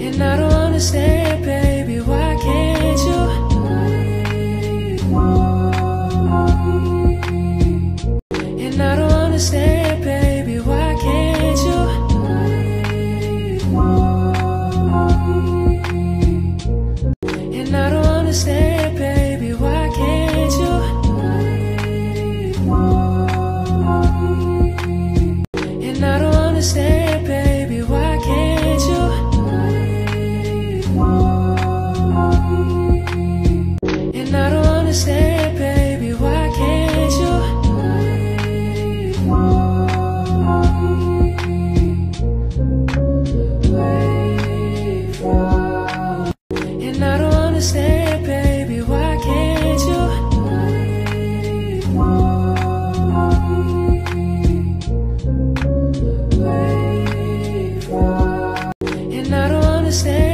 And I don't understand, baby, why can't you? And I don't understand, baby, why can't you? And I don't understand, baby, why can't you? And I don't understand, baby, why can't you? And I don't understand, baby, why can't you? And I don't understand, baby, why can't you? And I don't understand.